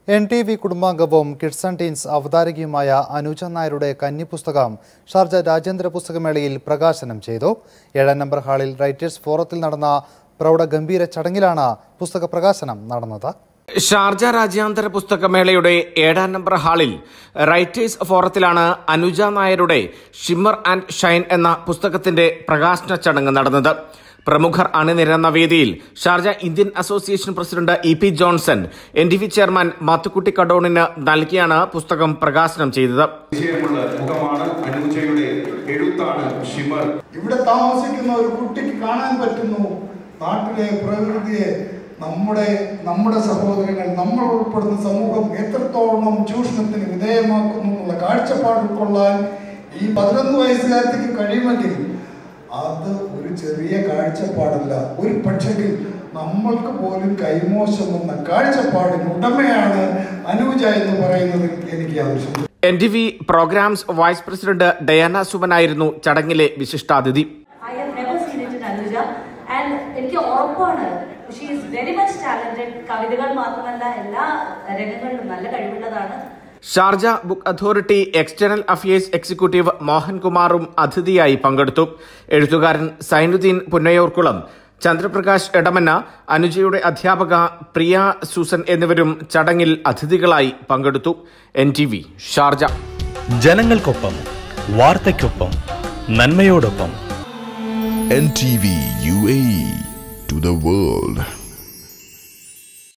NTV കുടുംബാംഗവും kids and teens അവതാരകയുമായ അനുജ നായരുടെ കന്നിപ്പുസ്തകം ഷാർജ രാജ്യാന്തര പുസ്തകമേളയിൽ പ്രകാശനം ചെയ്തു. 7 നമ്പർ ഹാളിൽ റൈറ്റേഴ്സ് ഫോറത്തിൽ നടന്ന പ്രൗഢഗംഭീര ചടങ്ങിലാണ് പുസ്തക പ്രകാശനം നടന്നത്. ഷാർജ രാജ്യാന്തര പുസ്തകമേളയുടെ 7 നമ്പർ ഹാളിൽ റൈറ്റേഴ്സ് ഫോറത്തിലാണ് അനുജ നായരുടെ ഷിമ്മർ ആൻഡ് ഷൈൻ എന്ന പുസ്തകത്തിന്റെ പ്രകാശന ചടങ്ങ് നടന്നത്. പ്രമുഖർ അണിനിരന്ന വേദിയിൽ Sharjah Indian association president EP Johnson, NTV chairman Mathukutty കടോണിന് നൽകിയാണ് പുസ്തകം പ്രകാശനം ചെയ്തത്. ഇവിടെ താമസിക്കുന്ന ഒരു കുട്ടിക്ക് കാണാൻ പറ്റുന്നു നാട്ടിലെ പ്രകൃതിയെ, നമ്മുടെ സഹോദരങ്ങൾ, നമ്മൾ ഉൾപ്പെടുന്ന സമൂഹം എത്രത്തോളം ചൂഷണത്തിന് വിധേയമാക്കുന്നു എന്നുള്ള കാഴ്ചപ്പാട് ഉൾക്കൊള്ളാൻ ഈ 11 വയസ്സുകാരത്തേക്ക് കഴിയുമെങ്കിൽ അത് ഒരു ചെറിയ കാഴ്ചപ്പാടല്ല. ഒരു പക്ഷെങ്കിൽ നമ്മൾക്ക് പോലും കൈമോശം വന്ന കാഴ്ചപ്പാടിന് ഉടമയാണ് അനുജ എന്ന് പറയുന്നതിൽ എനിക്ക് ആവശ്യം. NTV programs vice president Diana സുമനായിരുന്നു ചടങ്ങിലെ വിശിഷ്ടാതിഥി. എനിക്ക് ഉറപ്പാണ് she is very much talented. കവിതകൾ മാത്രമല്ല, എല്ലാ രംഗങ്ങളിലും നല്ല കഴിവുള്ളതാണ്. Sharjah book authority external affairs executive മോഹൻകുമാറും അതിഥിയായി പങ്കെടുത്തു. എഴുത്തുകാരൻ സൈനുദ്ദീൻ പുന്നയൂർക്കുളം, ചന്ദ്രപ്രകാശ് എടമന്ന, അനുജയുടെ അധ്യാപക പ്രിയ സൂസൻ എന്നിവരും ചടങ്ങിൽ അതിഥികളായി പങ്കെടുത്തു. NTV ഷാർജ. ജനങ്ങൾക്കൊപ്പം, വാർത്തയ്ക്കൊപ്പം, നന്മയോടൊപ്പം. NTV UAE to the world.